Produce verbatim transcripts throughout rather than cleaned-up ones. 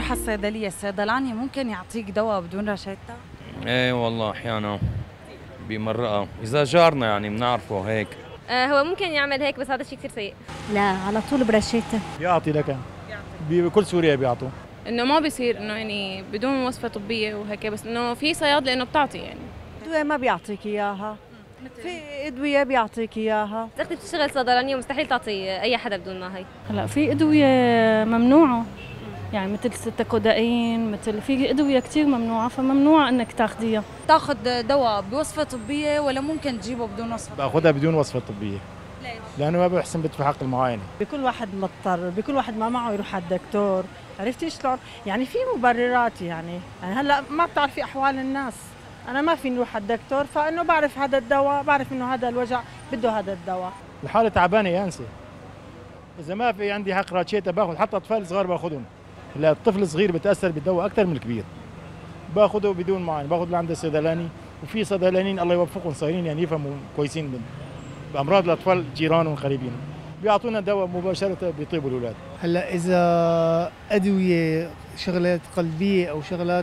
تروح على الصيدلية، الصيدلاني ممكن يعطيك دواء بدون روشتة؟ ايه والله احيانا بمرقة اذا جارنا يعني بنعرفه هيك. آه هو ممكن يعمل هيك بس هذا الشيء كثير سيء. لا على طول برشيته. بيعطي لك بكل سوريا بيعطوا. انه ما بيصير انه يعني بدون وصفه طبيه وهيك، بس انه في صيادله انه بتعطي يعني. ادويه ما بيعطيك اياها، في ادويه بيعطيك اياها. اختي بتشتغل صيدلانيه ومستحيل تعطي اي حدا بدون ما هي. هلا في ادويه ممنوعه يعني مثل ستاكوداين، مثل في ادويه كثير ممنوعه، فممنوع انك تاخذيها. تاخذ دواء بوصفة طبية ولا ممكن تجيبه بدون وصفة؟ باخذها بدون وصفه طبيه. ليش؟ لانه ما بحسن بدفع حق المعاينه. بكل واحد مضطر، بكل واحد ما معه يروح على الدكتور، عرفتي شلون؟ يعني في مبررات يعني، يعني هلا ما بتعرفي احوال الناس، انا ما فيني اروح على الدكتور فانه بعرف هذا الدواء، بعرف انه هذا الوجع بده هذا الدواء. الحاله تعبانه يا انسه. اذا ما في عندي حق راتشيتا باخذ، حتى اطفال صغار باخذهم. لا الطفل الصغير بتاثر بالدواء اكثر من الكبير. باخذه بدون معاينه، باخذ لعند الصيدلاني، وفي صيدلانيين الله يوفقهم صايرين يعني يفهموا كويسين بامراض الاطفال جيرانهم وقريبين، بيعطونا دواء مباشره بيطيبوا الاولاد. هلا اذا ادويه شغلات قلبيه او شغلات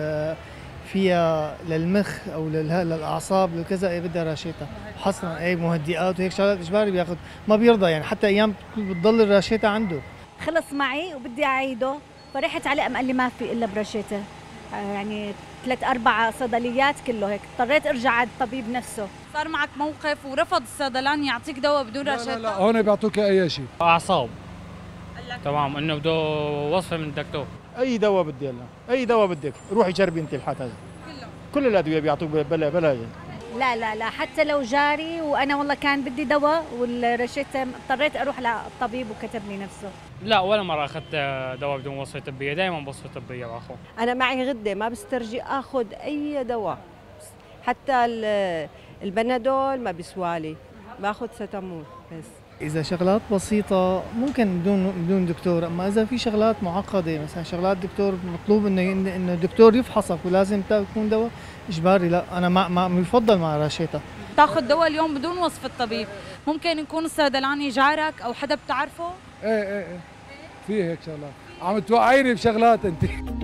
فيها للمخ او للاعصاب لكذا ايه بدها راشيتا حصرا، اي مهدئات وهيك شغلات اجباري بياخذ، ما بيرضى يعني حتى ايام بتضل الراشيتا عنده. خلص معي وبدي اعيده، فرحت عليه قام قال لي ما في الا برشيته، يعني ثلاث اربع صيدليات كله هيك، اضطريت ارجع على الطبيب نفسه. صار معك موقف ورفض الصيدلاني يعطيك دواء بدون روشتة؟ لا لا هون بيعطوك اي شيء. اعصاب تمام، انه بده وصفه من الدكتور. اي دواء بدي هلا، اي دواء بدك روحي جربي انت الحات هذا. كل الادويه بيعطوك بلا بلا. لا لا لا حتى لو جاري وانا والله كان بدي دواء والرشيته اضطريت اروح للطبيب وكتب لي نفسه. لا ولا مره اخذت دواء بدون وصفه طبيه، دائما بوصفه طبيه باخذ. انا معي غده ما بسترجي اخذ اي دواء، حتى البنادول ما بيسوالي، باخذ ستامول بس. اذا شغلات بسيطه ممكن بدون بدون دكتور، اما اذا في شغلات معقده مثلا شغلات دكتور مطلوب انه انه الدكتور يفحصك ولازم تكون دواء اجباري، لا انا ما ما بفضل مع راشيتا. تاخذ دواء اليوم بدون وصفة طبيب، ممكن يكون الصيدلاني جارك او حدا بتعرفه؟ ايه ايه ايه في هيك شغلات. عم توقعيني بشغلات انت.